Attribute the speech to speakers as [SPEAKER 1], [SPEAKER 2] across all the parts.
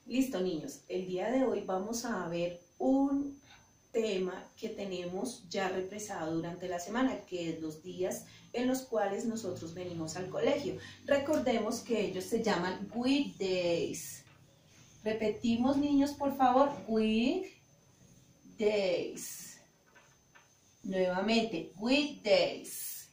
[SPEAKER 1] Listo, niños, el día de hoy vamos a ver un tema que tenemos ya represado durante la semana, que es los días en los cuales nosotros venimos al colegio. Recordemos que ellos se llaman weekdays. Repetimos, niños, por favor, weekdays. Nuevamente, weekdays,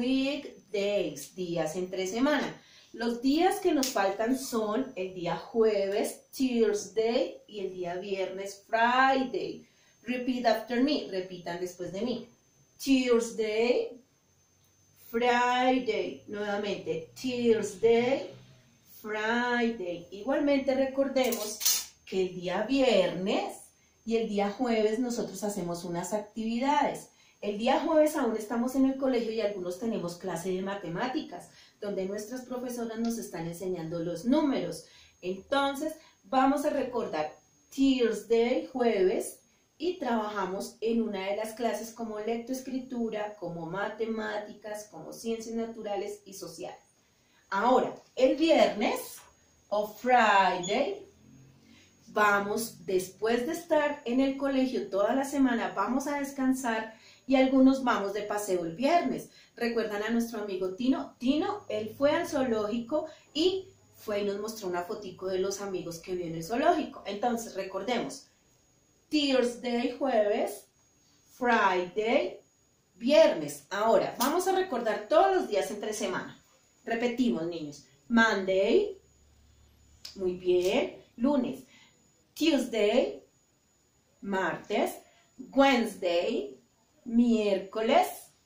[SPEAKER 1] días entre semana. Los días que nos faltan son el día jueves, Thursday, y el día viernes, Friday. Repeat after me, repitan después de mí. Thursday, Friday. Nuevamente, Thursday, Friday. Igualmente recordemos que el día viernes y el día jueves nosotros hacemos unas actividades. El día jueves aún estamos en el colegio y algunos tenemos clase de matemáticas, donde nuestras profesoras nos están enseñando los números. Entonces, vamos a recordar Thursday, jueves, y trabajamos en una de las clases como lectoescritura, como matemáticas, como ciencias naturales y sociales. Ahora, el viernes o Friday, vamos, después de estar en el colegio toda la semana, vamos a descansar y algunos vamos de paseo el viernes. ¿Recuerdan a nuestro amigo Tino? Tino, él fue al zoológico y fue y nos mostró una fotico de los amigos que vio en el zoológico. Entonces, recordemos, Thursday, jueves, Friday, viernes. Ahora, vamos a recordar todos los días entre semana. Repetimos, niños. Monday, muy bien. Lunes, Tuesday, martes, Wednesday, miércoles,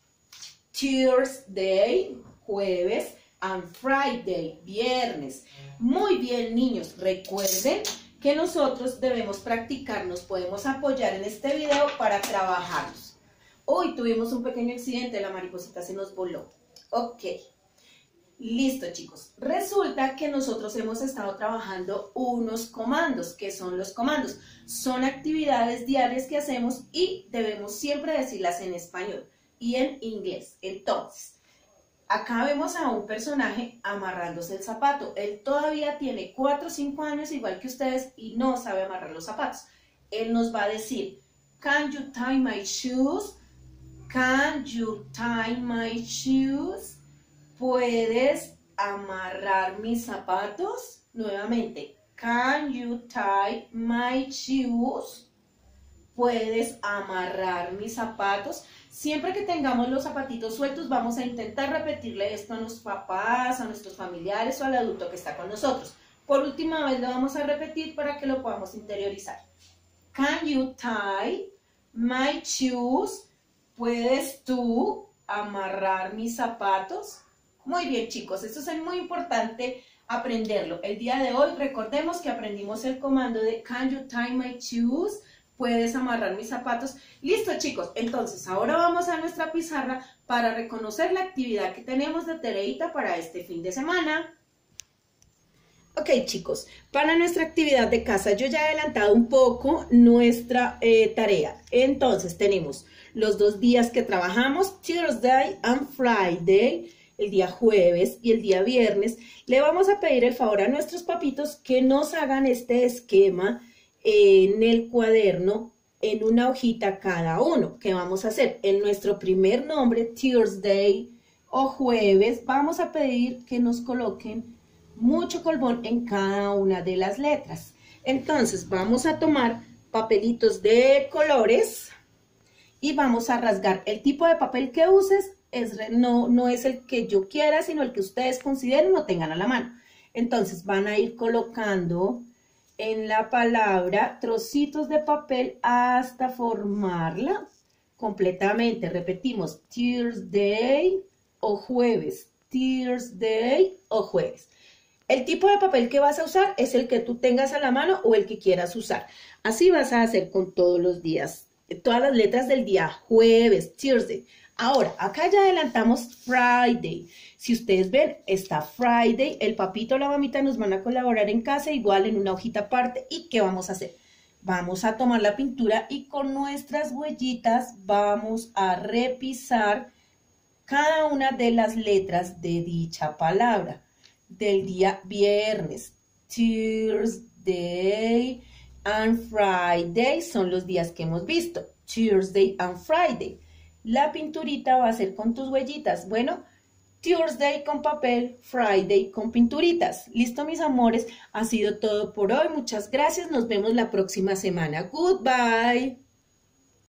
[SPEAKER 1] Thursday, jueves, and Friday, viernes. Muy bien, niños, recuerden que nosotros debemos practicar, nos podemos apoyar en este video para trabajarlos. Hoy tuvimos un pequeño accidente, la mariposita se nos voló. Ok, listo, chicos. Resulta que nosotros hemos estado trabajando unos comandos. ¿Qué son los comandos? Son actividades diarias que hacemos y debemos siempre decirlas en español y en inglés. Entonces, acá vemos a un personaje amarrándose el zapato. Él todavía tiene 4 o 5 años, igual que ustedes, y no sabe amarrar los zapatos. Él nos va a decir, can you tie my shoes? Can you tie my shoes? ¿Puedes amarrar mis zapatos? Nuevamente, can you tie my shoes? ¿Puedes amarrar mis zapatos? Siempre que tengamos los zapatitos sueltos, vamos a intentar repetirle esto a nuestros papás, a nuestros familiares o al adulto que está con nosotros. Por última vez lo vamos a repetir para que lo podamos interiorizar. Can you tie my shoes? ¿Puedes tú amarrar mis zapatos? Muy bien, chicos, esto es muy importante aprenderlo. El día de hoy recordemos que aprendimos el comando de can you tie my shoes? ¿Puedes amarrar mis zapatos? Listo, chicos, entonces ahora vamos a nuestra pizarra para reconocer la actividad que tenemos de tareita para este fin de semana. Ok, chicos, para nuestra actividad de casa yo ya he adelantado un poco nuestra tarea. Entonces tenemos los 2 días que trabajamos, Thursday and Friday, el día jueves y el día viernes. Le vamos a pedir el favor a nuestros papitos que nos hagan este esquema en el cuaderno, en una hojita cada uno. ¿Qué vamos a hacer? En nuestro primer nombre, Thursday o jueves, vamos a pedir que nos coloquen mucho colbón en cada una de las letras. Entonces vamos a tomar papelitos de colores y vamos a rasgar. El tipo de papel que uses no es el que yo quiera, sino el que ustedes consideren o tengan a la mano. Entonces van a ir colocando en la palabra trocitos de papel hasta formarla completamente. Repetimos, Thursday o jueves, Thursday o jueves. El tipo de papel que vas a usar es el que tú tengas a la mano o el que quieras usar. Así vas a hacer con todos los días, todas las letras del día, jueves, Thursday. Ahora, acá ya adelantamos Friday. Si ustedes ven, está Friday, el papito o la mamita nos van a colaborar en casa, igual en una hojita aparte. ¿Y qué vamos a hacer? Vamos a tomar la pintura y con nuestras huellitas vamos a repisar cada una de las letras de dicha palabra. Del día viernes, Thursday. Tuesday and Friday son los días que hemos visto. Tuesday and Friday. La pinturita va a ser con tus huellitas. Bueno, Tuesday con papel, Friday con pinturitas. Listo, mis amores, ha sido todo por hoy. Muchas gracias. Nos vemos la próxima semana. Goodbye.